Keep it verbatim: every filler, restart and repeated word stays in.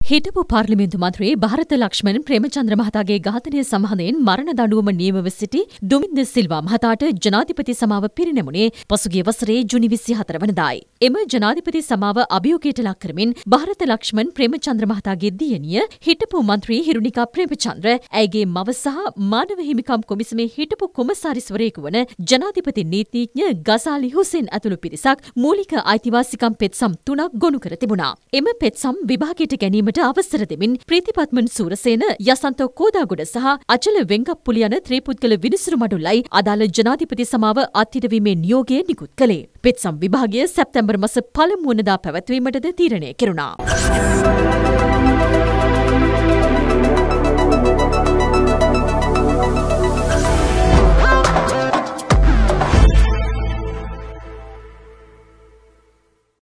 හිටපු පාර්ලිමේන්තු මන්ත්‍රී භාරත ලක්ෂ්මන් ප්‍රේමචන්ද්‍ර මහතාගේ ඝාතනය සම්බන්ධයෙන් මරණ දඬුවම නියමව සිටි දුමින්ද සිල්වා මහතාට ජනාධිපති සමාව පිරිනැමුණේ පසුගිය වසරේ ජුනි විසිහතර වනදායි. එම ජනාධිපති සමාව අභියෝගයට ලක් කරමින් භාරත ලක්ෂ්මන් ප්‍රේමචන්ද්‍ර මහතාගේ දියණිය හිටපු මන්ත්‍රී හිරුණිකා ප්‍රේමචන්ද්‍ර ඇයගේ මව සහ මානව හිමිකම් කොමිසමේ හිටපු කොමසාරිස්වරයෙකු වන ජනාධිපති නීතිඥ ගසාලි හුසේන් ඇතුළු පිරිසක් මූලික අයිතිවාසිකම් පෙත්සම් තුනක් ගොනු කර තිබුණා. එම පෙත්සම් විභාගයට ගැනීමට අවසර දෙමින් ප්‍රීතිපත්මන් සූරසේන, යසන්ත කෝදාගොඩ සහ අචල වෙංගප්පුලි යන ත්‍රිපුද්ගල විනිසුරු මඩුල්ලයි අදාළ ජනාධිපති සමාව අත්හිටවීමේ නියෝගය නිකුත් කළේ. පෙත්සම් විභාගය සැප්තැම්බර් මාස පළමු වනදා පැවැත්වීමටද තීරණය කෙරුණා.